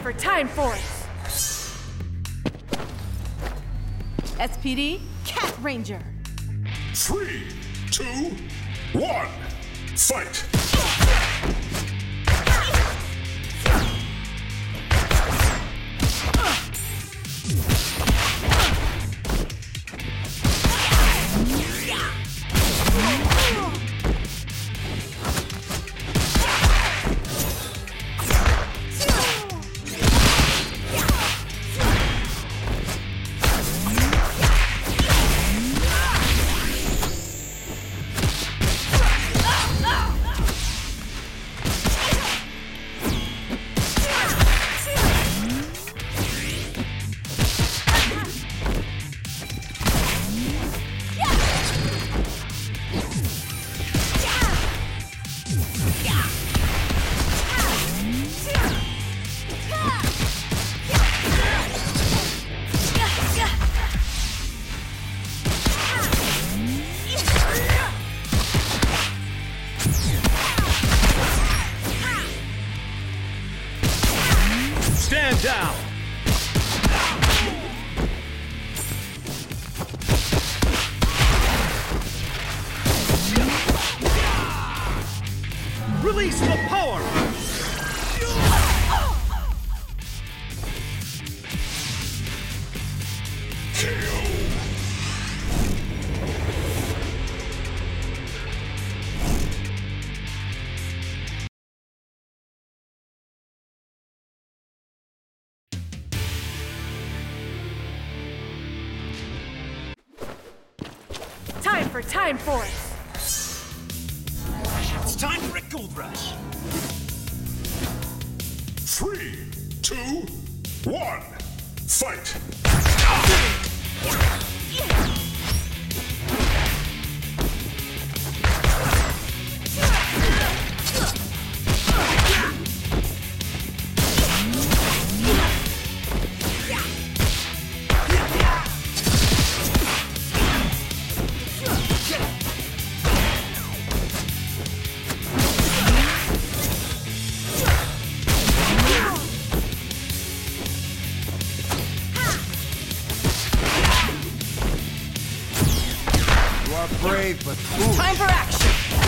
for Time Force! SPD, Cat Ranger! 3, 2, 1, fight! Stand down! Release the power! Time for Time Force! It's time for a gold rush! 3, 2, 1, fight! Brave, but foolish. Time for action!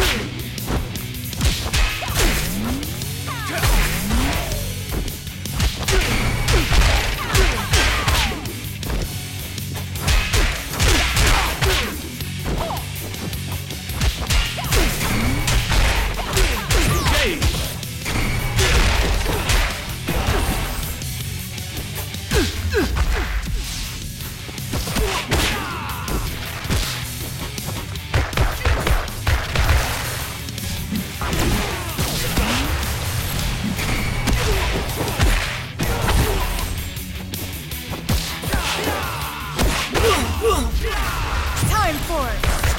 Time Force!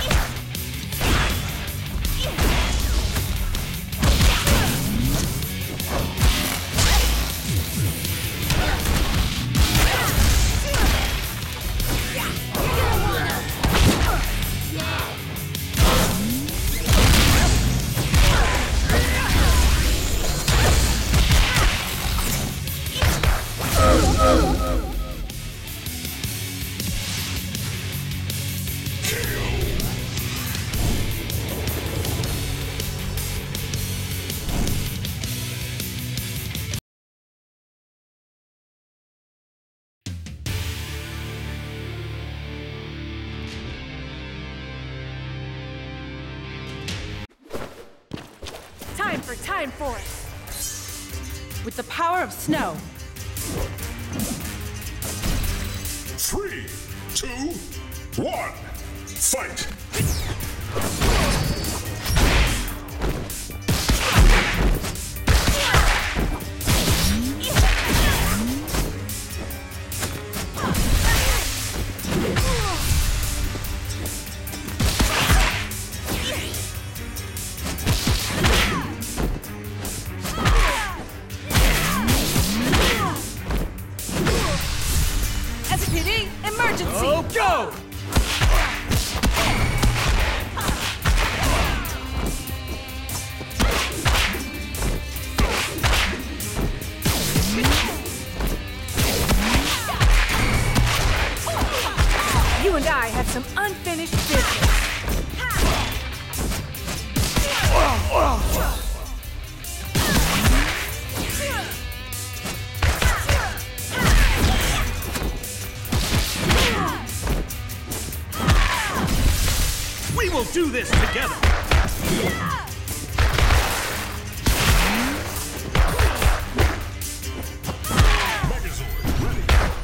Time for Time Force! With the power of snow! 3, 2, 1, fight! SPD, emergency! Oh, go! do this together! Megazord ready.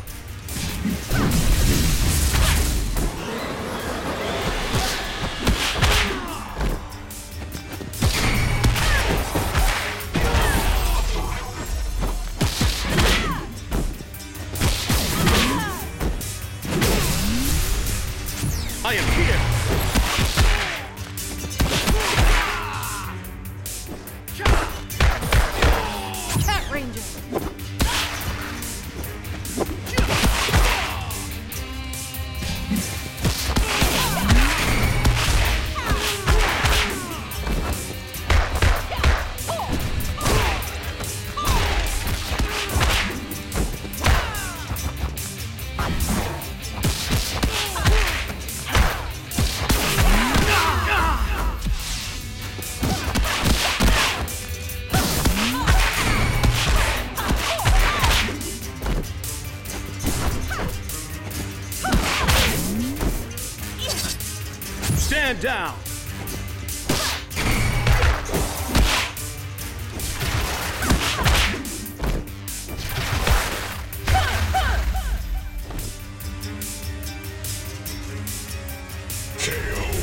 I am here! Cat Ranger. Stand down! KO.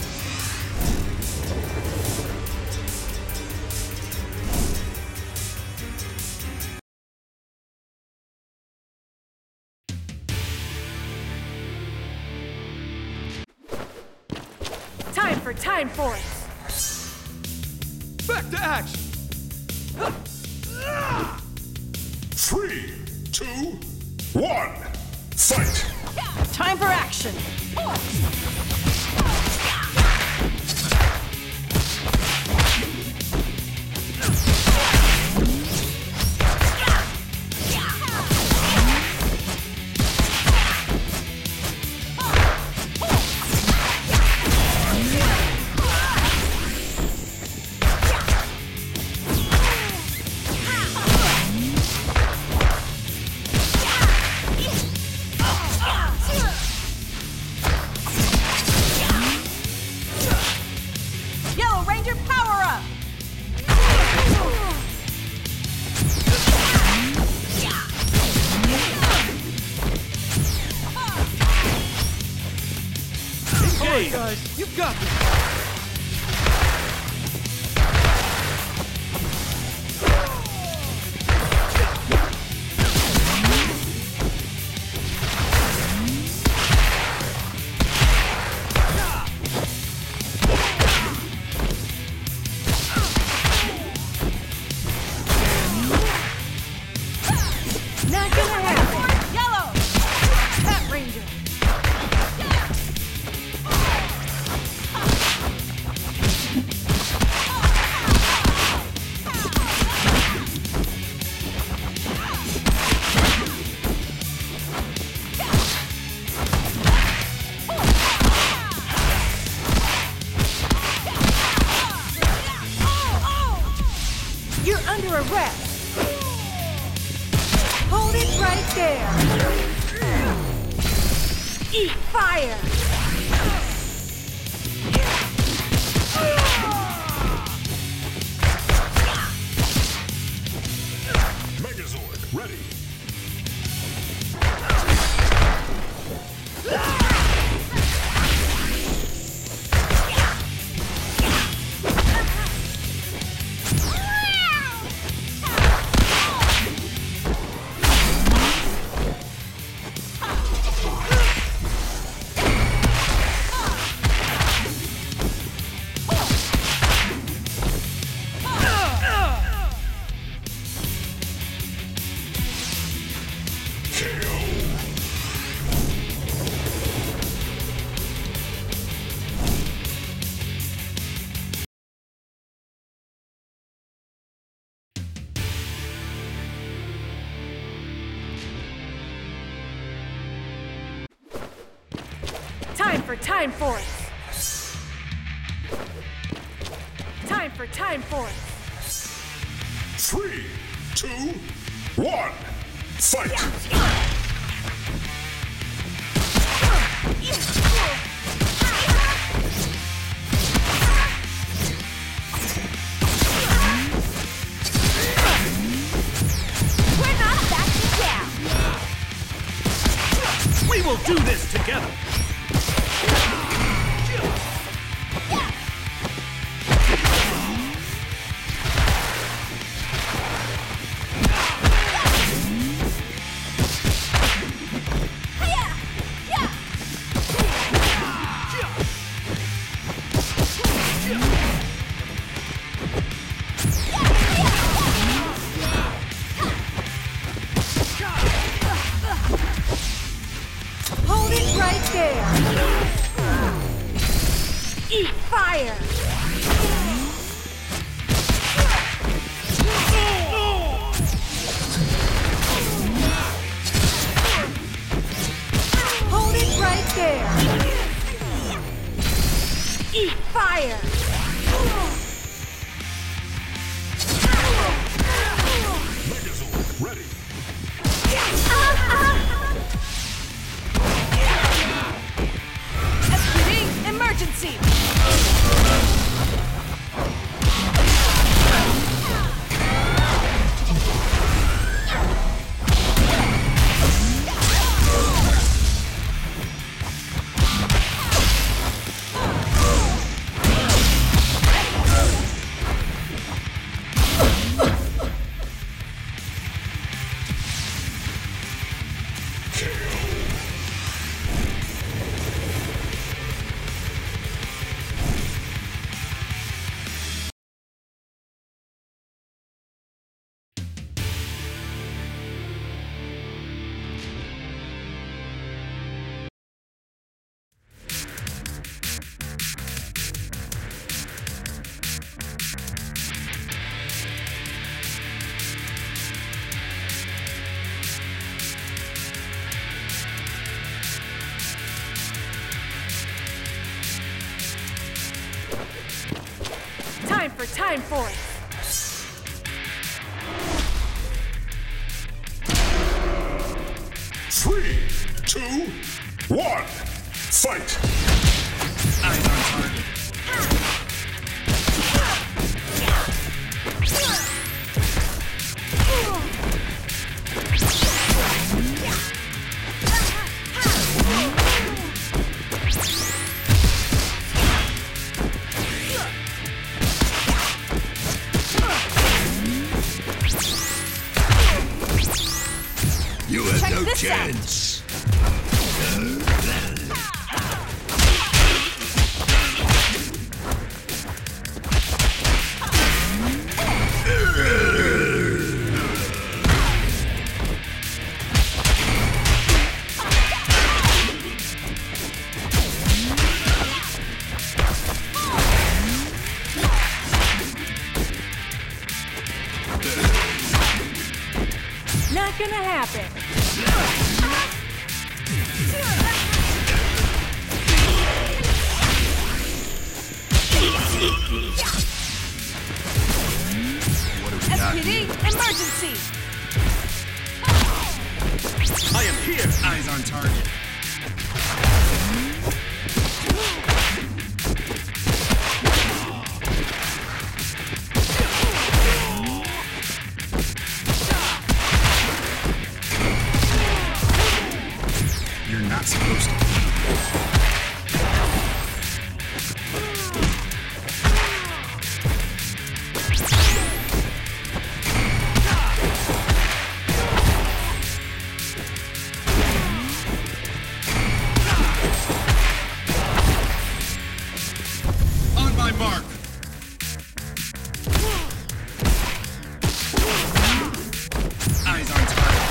Time for Time Force. Back to action! 3, 2, 1, fight! Time for action. Yellow Ranger, power up! Engage! Guys, you've got this! Not gonna happen. Yellow! Cat Ranger. You're under arrest. Hold it right there. Eat fire. Megazord ready. KO. Time for Time Force. Time for Time Force. 3, 2, 1, fight! do this together. Hold it right there. Eat fire. Hold it right there. Eat fire. Megazord, ready. Executing emergency. Time for Time Force. Three, two, one, fight. Eyes on target. You have Check no this out. chance. Not gonna happen. What do we got here? SPD emergency. I am here. Eyes on target. You're not supposed to. On my mark. Eyes on target.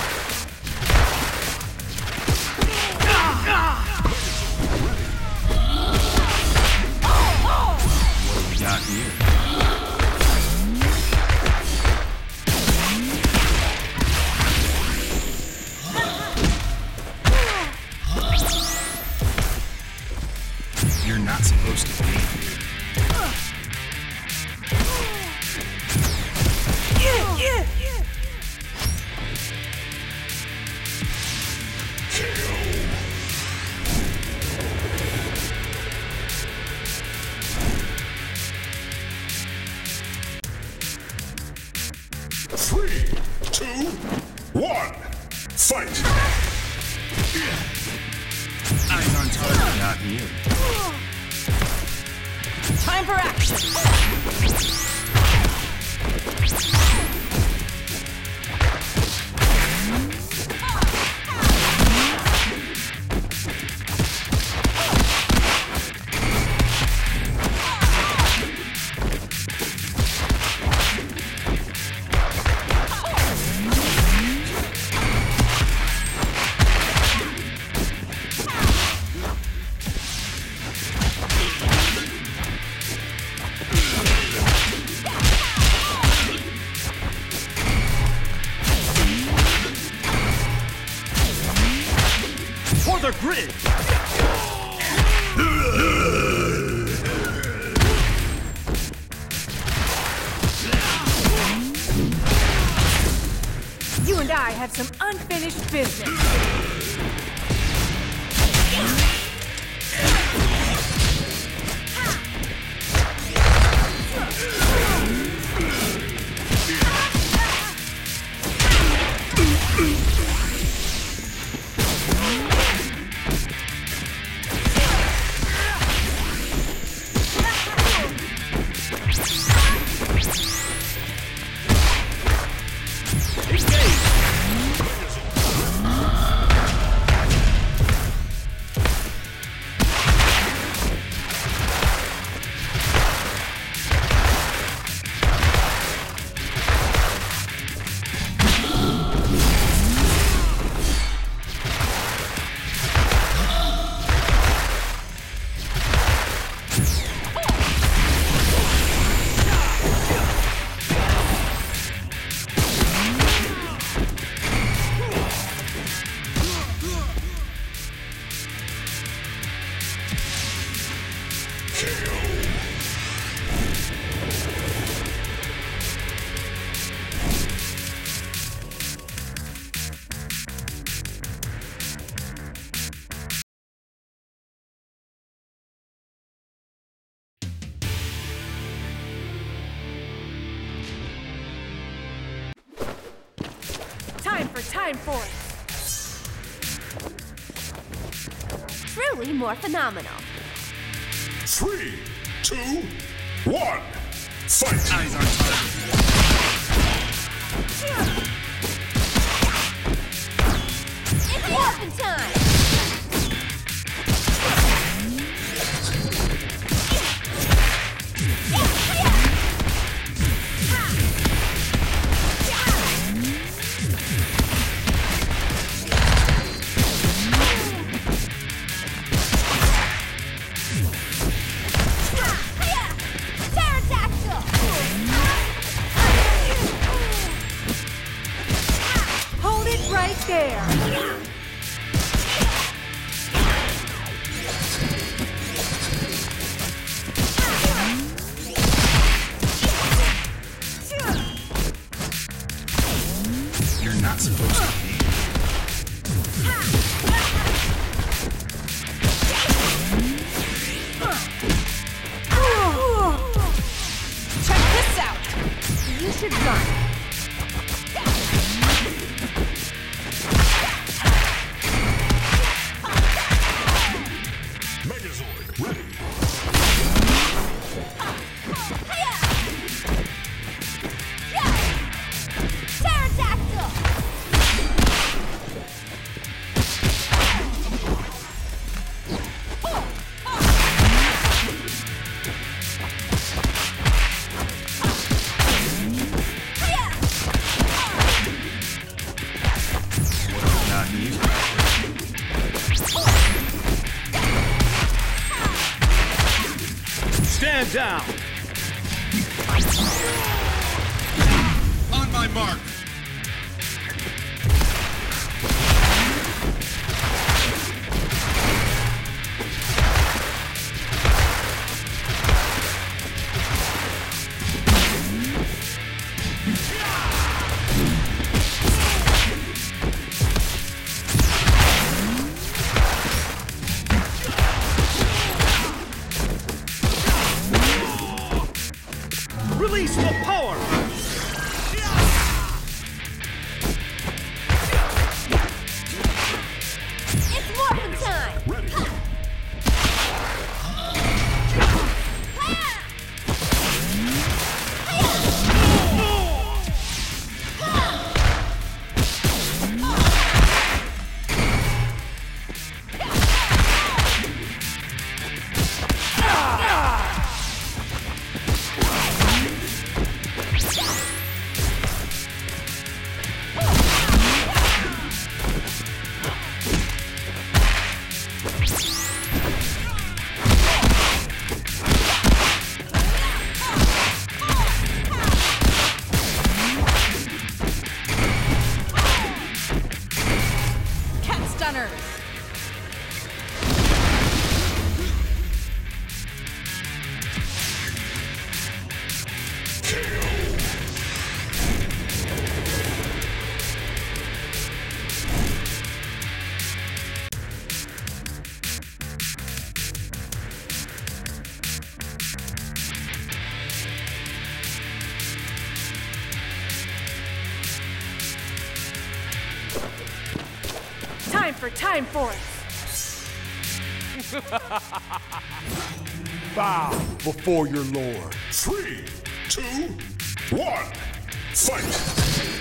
What do we got here? You're not supposed to be here. Three, two, one, fight. here. Time for action! For the grid! You and I have some unfinished business. Time Force. Truly more phenomenal. 3, 2, 1, fight! Eyes on target. It's weapon time! Hold it right there. You're not supposed to be. Check this out. You should run. Megazord, ready! Pterodactyl! Not here. Stand down! On my mark. Release the power! It's morphin' time! Ready! Time for Time Force. Bow before your lord. 3, 2, 1, fight!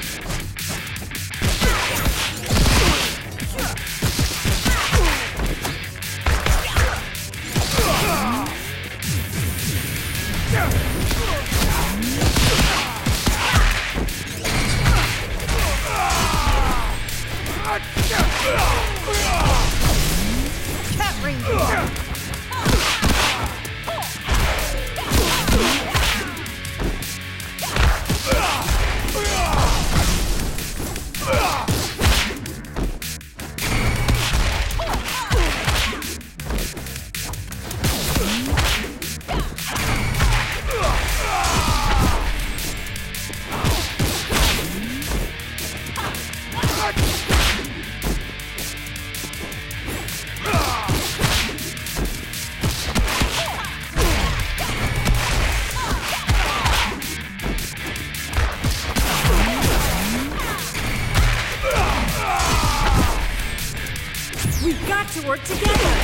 Cat Ranger. We've got to work together.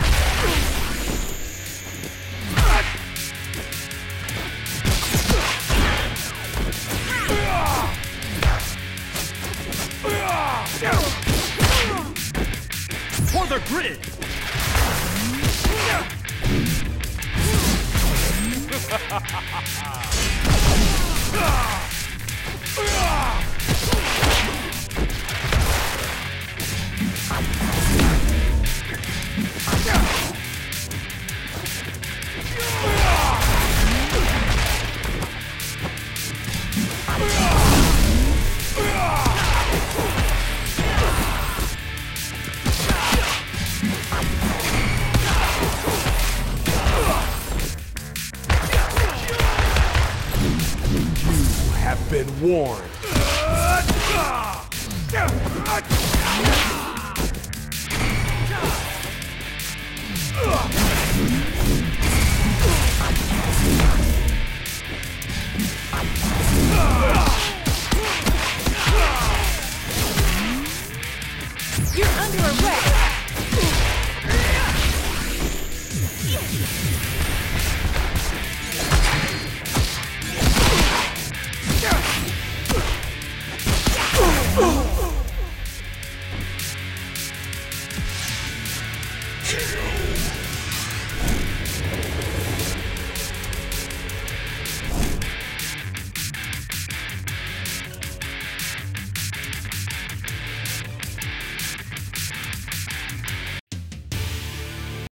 For the grid! Have been warned.